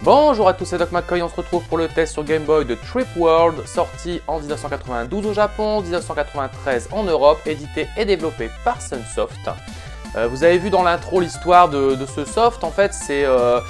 Bonjour à tous, c'est Doc McCoy, on se retrouve pour le test sur Game Boy de Trip World, sorti en 1992 au Japon, 1993 en Europe, édité et développé par Sunsoft. Vous avez vu dans l'intro l'histoire de ce soft, en fait, c'est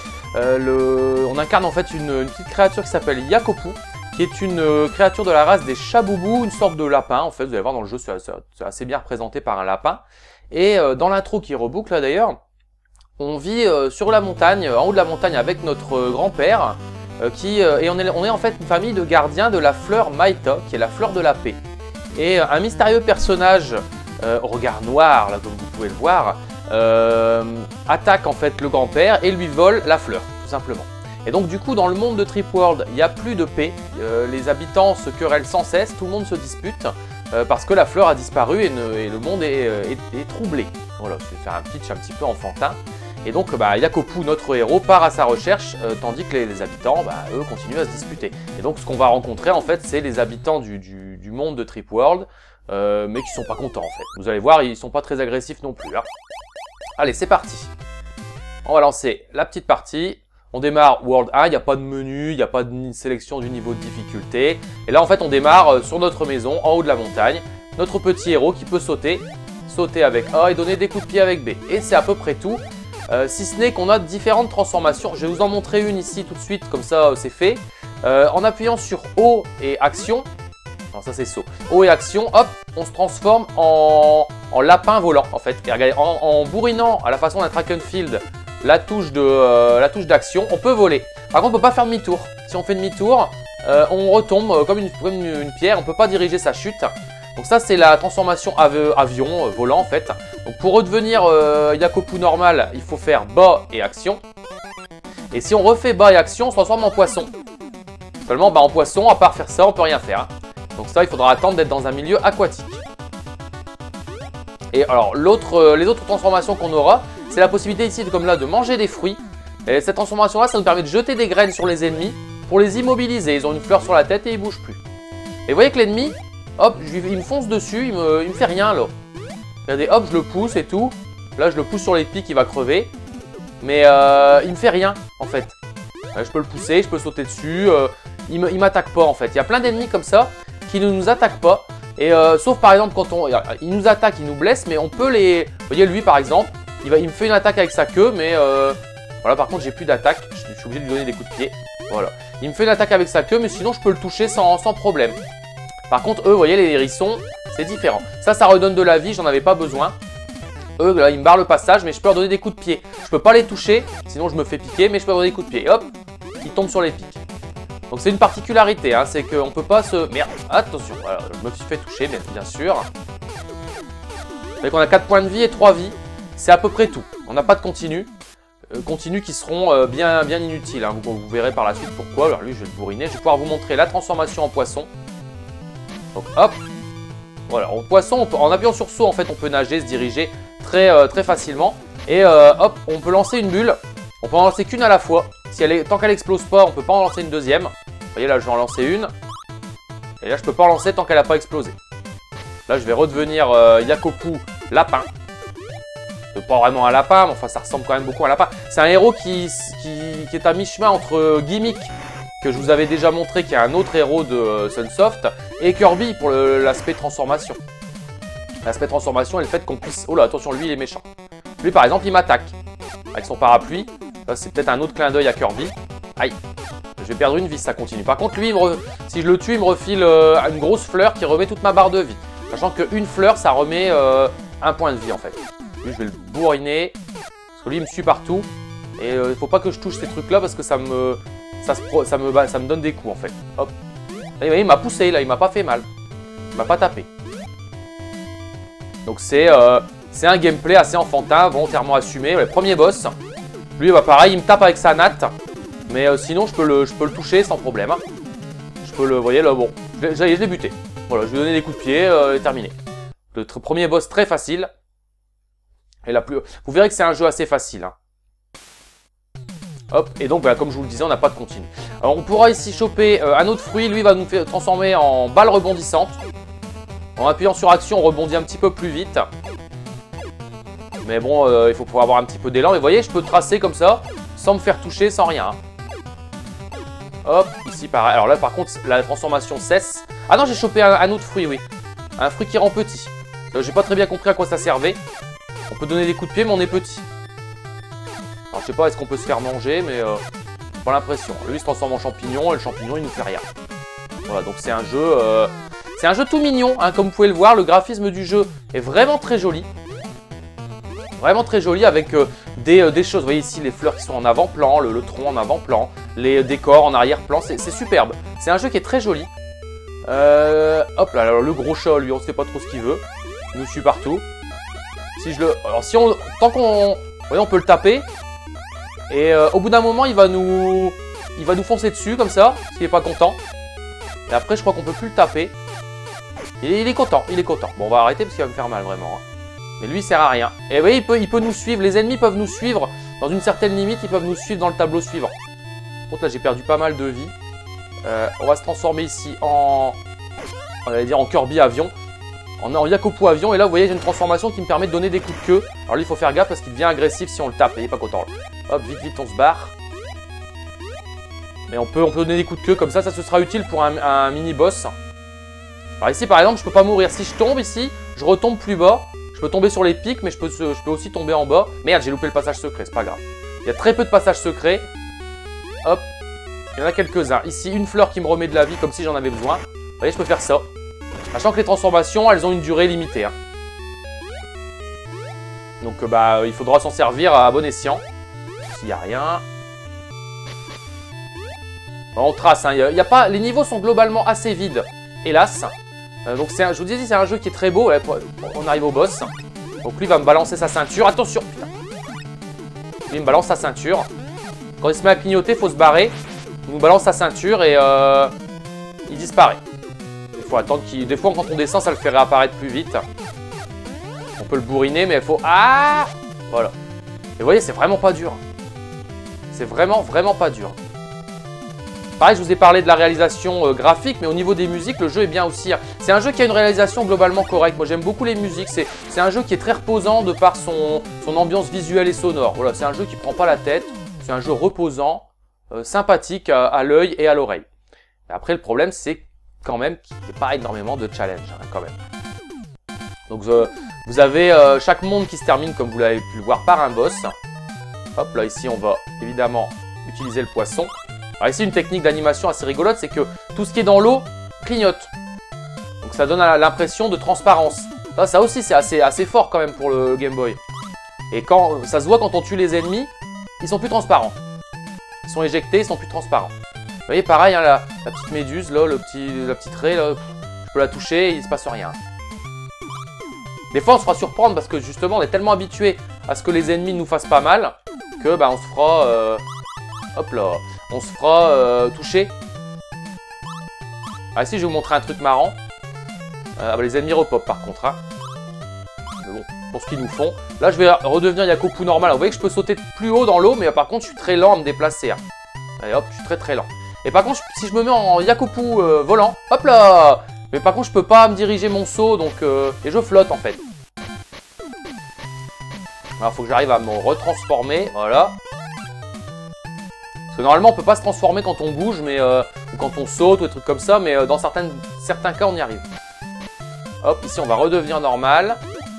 on incarne en fait une petite créature qui s'appelle Yakopu, qui est une créature de la race des Shaboubou, une sorte de lapin, en fait, vous allez voir dans le jeu, c'est assez bien représenté par un lapin. Et dans l'intro qui reboucle là d'ailleurs, on vit sur la montagne, en haut de la montagne avec notre grand-père, et on est en fait une famille de gardiens de la fleur Maïta, qui est la fleur de la paix. Et un mystérieux personnage, au regard noir, là comme vous pouvez le voir, attaque en fait le grand-père et lui vole la fleur, tout simplement. Et donc du coup dans le monde de Trip World, il n'y a plus de paix, les habitants se querellent sans cesse, tout le monde se dispute, parce que la fleur a disparu et le monde est troublé. Voilà, je vais faire un pitch un petit peu enfantin. Et donc Yakopu, notre héros, part à sa recherche, tandis que les habitants, eux, continuent à se disputer. Et donc ce qu'on va rencontrer en fait, c'est les habitants du monde de Trip World, mais qui sont pas contents en fait. Vous allez voir, ils sont pas très agressifs non plus. Hein. Allez, c'est parti. On va lancer la petite partie. On démarre World 1, il n'y a pas de menu, il n'y a pas de sélection du niveau de difficulté. Et là en fait on démarre sur notre maison, en haut de la montagne. Notre petit héros qui peut sauter avec A et donner des coups de pied avec B. Et c'est à peu près tout. Si ce n'est qu'on a différentes transformations. Je vais vous en montrer une ici tout de suite, comme ça c'est fait. En appuyant sur O et action, non ça c'est saut, O et action, hop, on se transforme en lapin volant en fait. Et regardez, en bourrinant à la façon d'un track and field la touche d'action, on peut voler. Par contre on ne peut pas faire demi-tour. Si on fait demi-tour, on retombe comme une pierre, on ne peut pas diriger sa chute. Donc ça c'est la transformation avion volant en fait. Donc pour redevenir Yakopu normal, il faut faire bas et action. Et si on refait bas et action, on se transforme en poisson. Seulement en poisson, à part faire ça, on peut rien faire. Hein. Donc ça il faudra attendre d'être dans un milieu aquatique. Et alors les autres transformations qu'on aura, c'est la possibilité ici comme là de manger des fruits. Et cette transformation là, ça nous permet de jeter des graines sur les ennemis pour les immobiliser. Ils ont une fleur sur la tête et ils ne bougent plus. Et vous voyez que l'ennemi, hop, il me fonce dessus, il me fait rien là. Regardez, hop, je le pousse et tout. Là, je le pousse sur les pics, il va crever. Mais il me fait rien, en fait. Je peux le pousser, je peux sauter dessus. Il m'attaque pas, en fait. Il y a plein d'ennemis comme ça qui ne nous attaquent pas. Et sauf par exemple, quand il nous attaque, il nous blesse, mais on peut les... Vous voyez, lui, par exemple, il me fait une attaque avec sa queue, mais... Voilà, par contre, j'ai plus d'attaque. Je suis obligé de lui donner des coups de pied. Voilà. Il me fait une attaque avec sa queue, mais sinon, je peux le toucher sans problème. Par contre, eux, vous voyez, les hérissons, c'est différent. Ça redonne de la vie, j'en avais pas besoin. Eux, là, ils me barrent le passage, mais je peux leur donner des coups de pied. Je peux pas les toucher, sinon je me fais piquer, mais je peux leur donner des coups de pied. Et hop, ils tombent sur les pics. Donc c'est une particularité, hein, c'est qu'on peut pas se... Merde, attention, voilà, je me suis fait toucher, bien sûr. Vous voyez qu'on a 4 points de vie et 3 vies. C'est à peu près tout. On n'a pas de continu. Continus qui seront bien inutiles. Hein. Vous verrez par la suite pourquoi. Alors lui, je vais le bourriner. Je vais pouvoir vous montrer la transformation en poisson. Donc hop, voilà, en poisson, en appuyant sur saut, en fait, on peut nager, se diriger très facilement. Et hop, on peut lancer une bulle. On peut en lancer qu'une à la fois. Tant qu'elle explose pas, on peut pas en lancer une deuxième. Vous voyez, là, je vais en lancer une. Et là, je peux pas en lancer tant qu'elle n'a pas explosé. Là, je vais redevenir Yakopu lapin. C'est pas vraiment un lapin, mais enfin, ça ressemble quand même beaucoup à un lapin. C'est un héros qui est à mi-chemin entre Gimmick, que je vous avais déjà montré, qui est un autre héros de Sunsoft, et Kirby pour l'aspect transformation. L'aspect transformation et le fait qu'on puisse... Oh là, attention, lui, il est méchant. Lui, par exemple, il m'attaque avec son parapluie. Là, c'est peut-être un autre clin d'œil à Kirby. Aïe, je vais perdre une vie si ça continue. Par contre, lui, si je le tue, il me refile une grosse fleur qui remet toute ma barre de vie. Sachant qu'une fleur, ça remet un point de vie, en fait. Lui, je vais le bourriner, parce que lui, il me suit partout. Et il faut pas que je touche ces trucs-là, parce que ça me donne des coups en fait. Hop. Là, il m'a poussé, là, il m'a pas fait mal. Il m'a pas tapé. Donc c'est un gameplay assez enfantin, volontairement assumé. Le premier boss, lui pareil, il me tape avec sa natte. Mais sinon je peux le toucher sans problème. Hein. Je peux le, vous voyez là, bon. Je l'ai buté. Voilà, je lui ai donné des coups de pied et terminé. Le premier boss très facile. Et vous verrez que c'est un jeu assez facile. Hein. Hop, et donc comme je vous le disais, on n'a pas de continu. Alors on pourra ici choper un autre fruit, lui va nous faire transformer en balle rebondissante. En appuyant sur action, on rebondit un petit peu plus vite. Mais bon, il faut pouvoir avoir un petit peu d'élan. Mais vous voyez, je peux tracer comme ça, sans me faire toucher, sans rien. Hop, ici pareil. Alors là par contre la transformation cesse. Ah non, j'ai chopé un autre fruit, oui. Un fruit qui rend petit. J'ai pas très bien compris à quoi ça servait. On peut donner des coups de pied mais on est petit. Alors je sais pas, est-ce qu'on peut se faire manger, mais j'ai pas l'impression. Lui il se transforme en champignon et le champignon il nous fait rien. Voilà, donc c'est un jeu tout mignon, hein, comme vous pouvez le voir. Le graphisme du jeu est vraiment très joli. Vraiment très joli avec des choses. Vous voyez ici les fleurs qui sont en avant-plan, le tronc en avant-plan, les décors en arrière-plan. C'est superbe. C'est un jeu qui est très joli. Hop là, alors le gros chat, lui, on ne sait pas trop ce qu'il veut. Il nous suit partout. Si je le... Alors si on... Tant qu'on... Vous voyez, on peut le taper. Et au bout d'un moment, il va nous foncer dessus comme ça, s'il n'est pas content. Et après, je crois qu'on peut plus le taper. Et il est content, il est content. Bon, on va arrêter parce qu'il va me faire mal, vraiment. Mais lui, il sert à rien. Et vous voyez, il peut nous suivre. Les ennemis peuvent nous suivre. Dans une certaine limite, ils peuvent nous suivre dans le tableau suivant. Par contre, là, j'ai perdu pas mal de vie. On va se transformer ici en... On va dire en Kirby avion. En Yakopu avion. Et là, vous voyez, j'ai une transformation qui me permet de donner des coups de queue. Alors lui, il faut faire gaffe parce qu'il devient agressif si on le tape. Et il n'est pas content. Hop, vite, vite, on se barre. Mais on peut donner des coups de queue comme ça. Ça se sera utile pour un mini-boss. Alors ici, par exemple, je peux pas mourir. Si je tombe ici, je retombe plus bas. Je peux tomber sur les pics, mais je peux aussi tomber en bas. Merde, j'ai loupé le passage secret, c'est pas grave. Il y a très peu de passages secrets. Hop. Il y en a quelques-uns. Ici, une fleur qui me remet de la vie, comme si j'en avais besoin. Vous voyez, je peux faire ça. Sachant que les transformations, elles ont une durée limitée. Hein. Donc, il faudra s'en servir à bon escient. S'il n'y a rien. Bon, on trace, hein. Y a pas... Les niveaux sont globalement assez vides, hélas. Donc je vous disais, c'est un jeu qui est très beau. On arrive au boss. Donc lui, il va me balancer sa ceinture. Attention, putain. Lui, il me balance sa ceinture. Quand il se met à clignoter, il faut se barrer. Il nous balance sa ceinture et il disparaît. Il faut attendre qu'il... Des fois, quand on descend, ça le fait réapparaître plus vite. On peut le bourriner, mais il faut... Ah! Voilà. Et vous voyez, c'est vraiment pas dur. C'est vraiment, vraiment pas dur. Pareil, je vous ai parlé de la réalisation graphique, mais au niveau des musiques, le jeu est bien aussi. C'est un jeu qui a une réalisation globalement correcte. Moi, j'aime beaucoup les musiques. C'est un jeu qui est très reposant de par son ambiance visuelle et sonore. Voilà, c'est un jeu qui prend pas la tête. C'est un jeu reposant, sympathique à l'œil et à l'oreille. Après, le problème, c'est quand même qu'il n'y a pas énormément de challenge, hein, quand même. Donc, vous avez chaque monde qui se termine, comme vous l'avez pu le voir, par un boss. Hop, là, ici, on va évidemment utiliser le poisson. Alors ici, une technique d'animation assez rigolote, c'est que tout ce qui est dans l'eau clignote. Donc ça donne l'impression de transparence. Ça aussi, c'est assez fort quand même pour le Game Boy. Et quand ça se voit quand on tue les ennemis, ils sont plus transparents. Ils sont éjectés, ils sont plus transparents. Vous voyez, pareil, hein, la petite méduse, là, la petite raie, là, je peux la toucher et il ne se passe rien. Des fois, on se fera surprendre parce que justement, on est tellement habitué à ce que les ennemis nous fassent pas mal que on se fera... hop là, on se fera toucher. Ah, ici, je vais vous montrer un truc marrant. Les ennemis repop par contre. Hein. Mais bon, pour ce qu'ils nous font. Là, je vais redevenir Yakopu normal. Vous voyez que je peux sauter plus haut dans l'eau, mais par contre, je suis très lent à me déplacer. Hein. Allez, hop, je suis très très lent. Et par contre, si je me mets en Yakopu volant, hop là! Mais par contre, je peux pas me diriger mon saut, donc et je flotte en fait. Alors, faut que j'arrive à me retransformer, voilà. Parce que normalement, on peut pas se transformer quand on bouge, mais ou quand on saute ou des trucs comme ça, mais dans certains cas, on y arrive. Hop, ici, on va redevenir normal.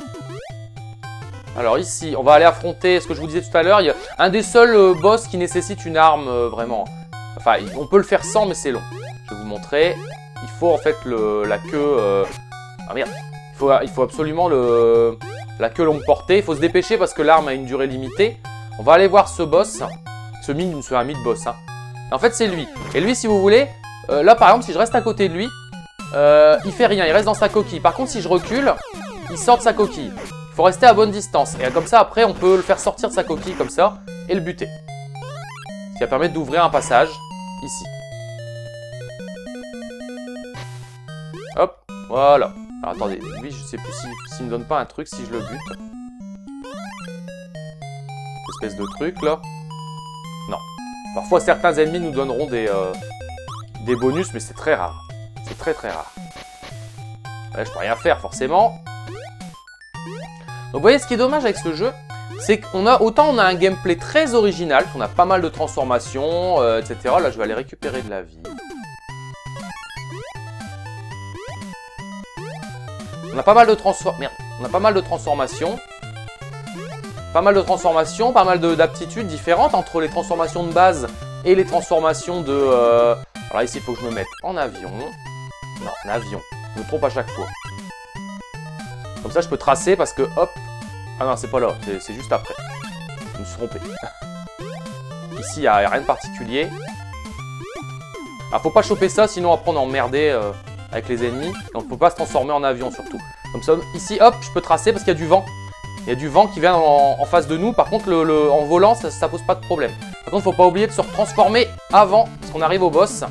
Alors ici, on va aller affronter ce que je vous disais tout à l'heure. Il y a un des seuls boss qui nécessite une arme, vraiment. Enfin, on peut le faire sans, mais c'est long. Je vais vous montrer. Il faut en fait la queue... Ah merde. Il faut absolument la queue longue portée. Il faut se dépêcher parce que l'arme a une durée limitée. On va aller voir ce boss. C'est un mid-boss. Hein. En fait, c'est lui. Et lui, si vous voulez, là par exemple, si je reste à côté de lui, il fait rien. Il reste dans sa coquille. Par contre, si je recule, il sort de sa coquille. Il faut rester à bonne distance. Et comme ça, après, on peut le faire sortir de sa coquille comme ça et le buter. Ce qui va permettre d'ouvrir un passage ici. Hop, voilà. Alors attendez, lui, je sais plus s'il me donne pas un truc si je le bute. Espèce de truc là. Non. Parfois, certains ennemis nous donneront des bonus, mais c'est très rare. C'est très très rare. Là, je peux rien faire forcément. Donc vous voyez, ce qui est dommage avec ce jeu, c'est qu'on a, autant on a un gameplay très original, on a pas mal de transformations, etc. Là, je vais aller récupérer de la vie. On a pas mal de on a pas mal de transformations. Pas mal de transformations, pas mal d'aptitudes différentes entre les transformations de base et les transformations de... Alors ici, il faut que je me mette en avion. Non, en avion. Je me trompe à chaque fois. Comme ça, je peux tracer parce que, hop... Ah non, c'est pas là, c'est juste après. Je me suis trompé. Ici, il n'y a rien de particulier. Alors, faut pas choper ça, sinon après on est emmerdé avec les ennemis. Donc, faut pas se transformer en avion, surtout. Comme ça, ici, hop, je peux tracer parce qu'il y a du vent. Il y a du vent qui vient en face de nous. Par contre, en volant, ça pose pas de problème. Par contre, faut pas oublier de se transformer avant, parce qu'on arrive au boss.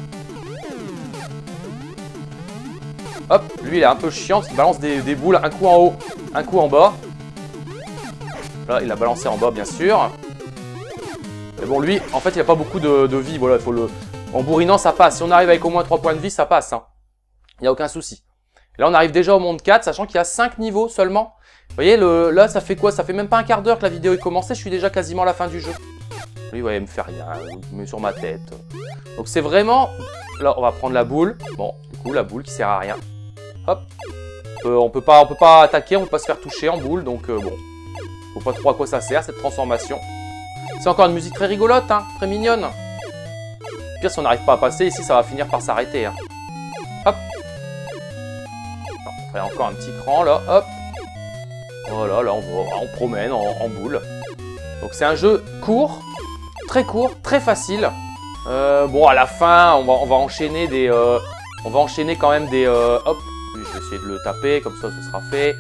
Hop, lui, il est un peu chiant, parce qu'il balance des boules, un coup en haut, un coup en bas. Là, il a balancé en bas, bien sûr. Mais bon, lui, en fait, il n'a pas beaucoup de vie. Voilà, il faut le... En bourrinant, ça passe. Si on arrive avec au moins 3 points de vie, ça passe. Hein. Il n'y a aucun souci. Et là, on arrive déjà au monde 4, sachant qu'il y a 5 niveaux seulement. Vous voyez, là, ça fait quoi? Ça fait même pas un quart d'heure que la vidéo est commencée. Je suis déjà quasiment à la fin du jeu. Lui, ouais, il me fait rien. Il me met sur ma tête. Donc, c'est vraiment... Là, on va prendre la boule. Bon, du coup, la boule qui sert à rien. Hop. On peut pas attaquer, on peut pas se faire toucher en boule. Donc, bon. Faut pas trop à quoi ça sert, cette transformation. C'est encore une musique très rigolote, hein. Très mignonne. Pire, si on n'arrive pas à passer, ici, ça va finir par s'arrêter. Hein. Hop. On fait encore un petit cran, là. Hop. Voilà, là on promène en boule. Donc c'est un jeu court, très facile. Bon, à la fin, on va enchaîner des, on va enchaîner quand même des, hop. Je vais essayer de le taper, comme ça, ce sera fait.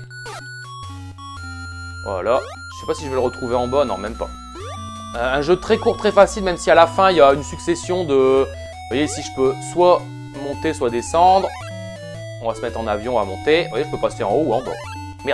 Voilà. Je sais pas si je vais le retrouver en bas, non, même pas. Un jeu très court, très facile, même si à la fin il y a une succession de. Vous voyez ici, je peux soit monter, soit descendre. On va se mettre en avion, on va monter. Vous voyez, je peux passer en haut ou en bas. Merde.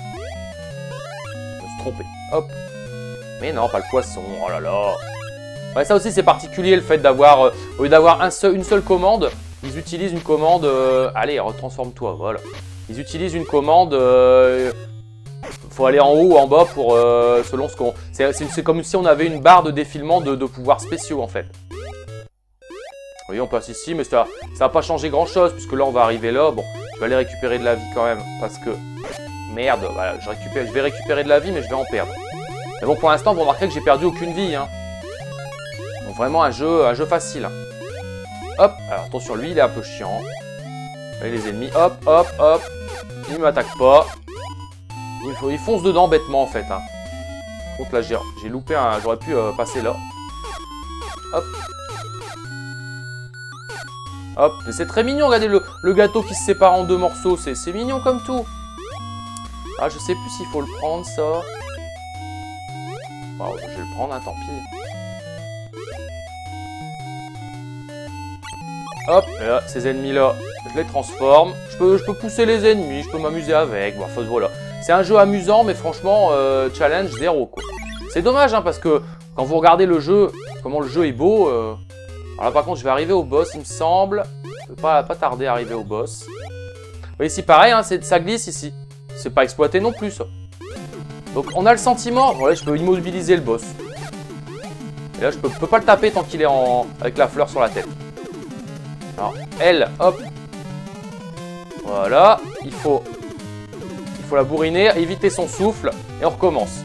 Trompé. Hop. Mais non, pas le poisson. Oh là là. Ouais, ça aussi c'est particulier le fait d'avoir, au lieu d'avoir une seule commande, ils utilisent une commande. Allez, retransforme-toi. Voilà. Ils utilisent une commande. Faut aller en haut ou en bas pour selon ce qu'on. C'est comme si on avait une barre de défilement de pouvoirs spéciaux en fait. Vous voyez, on passe ici, mais ça va pas changer grand chose puisque là on va arriver là. Bon, je vais aller récupérer de la vie quand même parce que. Merde, voilà, je vais récupérer de la vie, mais je vais en perdre. Mais bon, pour l'instant, vous remarquerez que j'ai perdu aucune vie. Hein. Donc vraiment un jeu facile. Hop, alors attention, lui, il est un peu chiant. Et les ennemis, hop, hop, hop. Il ne m'attaque pas. Il fonce dedans bêtement, en fait. Hein. Par contre, là, j'ai loupé un... J'aurais pu passer là. Hop. Hop, mais c'est très mignon, regardez le gâteau qui se sépare en 2 morceaux. C'est mignon comme tout. Ah, je sais plus s'il faut le prendre, ça. Bon, je vais le prendre, hein, tant pis. Hop, et là, ces ennemis-là, je les transforme. Je peux pousser les ennemis, je peux m'amuser avec. Bon, enfin, voilà. C'est un jeu amusant, mais franchement, challenge 0, quoi. C'est dommage, hein, parce que quand vous regardez le jeu, comment le jeu est beau... Alors là, par contre, je vais arriver au boss, il me semble. Je ne peux pas tarder à arriver au boss. Vous voyez, ici, pareil, hein, ça glisse, ici. C'est pas exploité non plus, ça. Donc, on a le sentiment... Voilà, je peux immobiliser le boss. Et là, je peux pas le taper tant qu'il est avec la fleur sur la tête. Alors, elle, hop. Voilà. Il faut la bourriner, éviter son souffle. Et on recommence.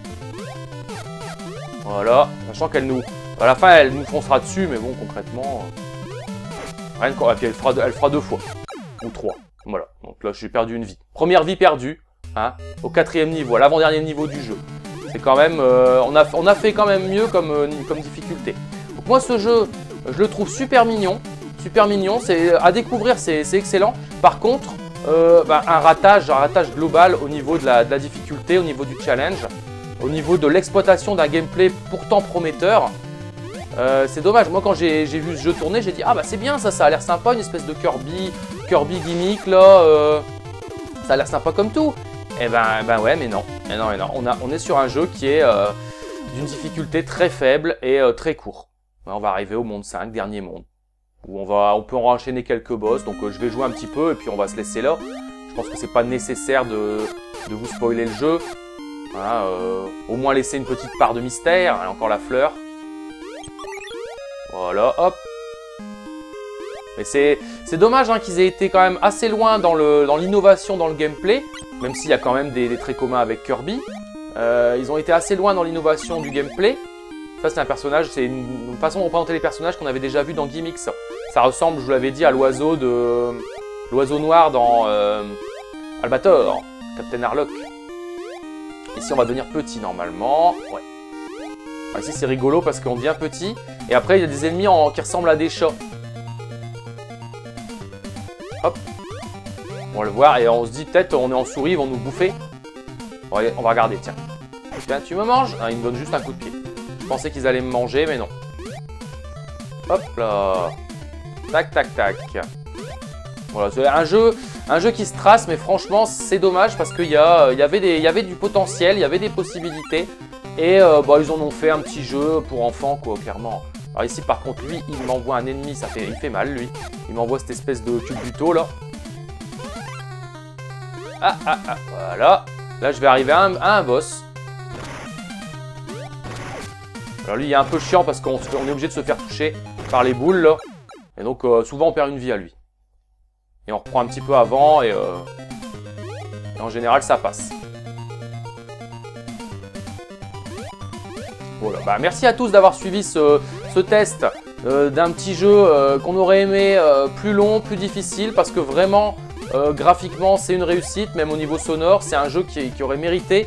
Voilà. Sachant qu'elle nous... À la fin, elle nous foncera dessus, mais bon, concrètement... Rien de... Et puis, elle fera 2 fois. Ou 3. Voilà, donc là j'ai perdu une vie. Première vie perdue, hein, au 4e niveau, à l'avant-dernier niveau du jeu. C'est quand même, on a fait quand même mieux comme difficulté. Donc moi ce jeu, je le trouve super mignon, c'est à découvrir, c'est excellent. Par contre, un ratage global au niveau de la difficulté, au niveau du challenge, au niveau de l'exploitation d'un gameplay pourtant prometteur. C'est dommage, moi quand j'ai vu ce jeu tourner, j'ai dit ah bah c'est bien ça a l'air sympa, une espèce de Kirby gimmick là, ça a l'air sympa comme tout. Et ben ouais mais non, on est sur un jeu qui est d'une difficulté très faible et très court. On va arriver au monde 5, dernier monde, où on peut en enchaîner quelques boss, donc je vais jouer un petit peu et puis on va se laisser là. Je pense que c'est pas nécessaire de vous spoiler le jeu. Voilà, au moins laisser une petite part de mystère. Allez, encore la fleur. Voilà, hop. Mais c'est dommage hein, qu'ils aient été quand même assez loin dans l'innovation dans le gameplay. Même s'il y a quand même des traits communs avec Kirby. Ils ont été assez loin dans l'innovation du gameplay. Ça c'est un personnage, c'est une façon de représenter les personnages qu'on avait déjà vu dans Gimmicks. Ça ressemble, je vous l'avais dit, à l'oiseau noir dans Albator, Captain Harlock. Ici on va devenir petit normalement. Ouais. Alors, ici c'est rigolo parce qu'on devient petit. Et après il y a des ennemis qui ressemblent à des chats. Hop. On va le voir et on se dit peut-être on est en souris, ils vont nous bouffer. On va regarder, tiens. Tiens, tu me manges? Ah, ils me donnent juste un coup de pied. Je pensais qu'ils allaient me manger, mais non. Hop là. Tac, tac, tac. Voilà, c'est un jeu qui se trace, mais franchement, c'est dommage parce qu'il y avait du potentiel, il y avait des possibilités. Et bah, ils en ont fait un petit jeu pour enfants, quoi, clairement. Alors ici, par contre, lui, il m'envoie un ennemi, il fait mal, lui. Il m'envoie cette espèce de culbuto, là. Ah, ah, ah, voilà. Là, je vais arriver à un boss. Alors lui, il est un peu chiant parce qu'on est obligé de se faire toucher par les boules, là. Et donc, souvent, on perd une vie à lui. Et on reprend un petit peu avant et en général, ça passe. Voilà. Bah, merci à tous d'avoir suivi ce test d'un petit jeu qu'on aurait aimé plus long, plus difficile, parce que vraiment, graphiquement, c'est une réussite, même au niveau sonore, c'est un jeu qui aurait mérité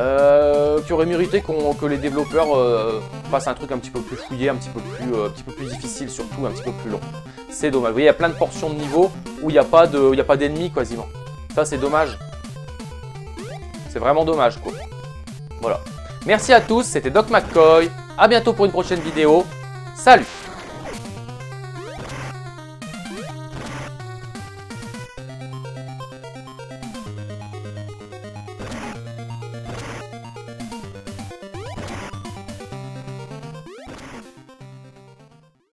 que les développeurs fassent un truc un petit peu plus fouillé, un petit peu plus difficile, surtout un petit peu plus long. C'est dommage. Vous voyez, il y a plein de portions de niveau où il n'y a pas d'ennemis quasiment. Ça, c'est dommage. C'est vraiment dommage, quoi. Voilà. Merci à tous, c'était Doc McCoy. À bientôt pour une prochaine vidéo. Salut!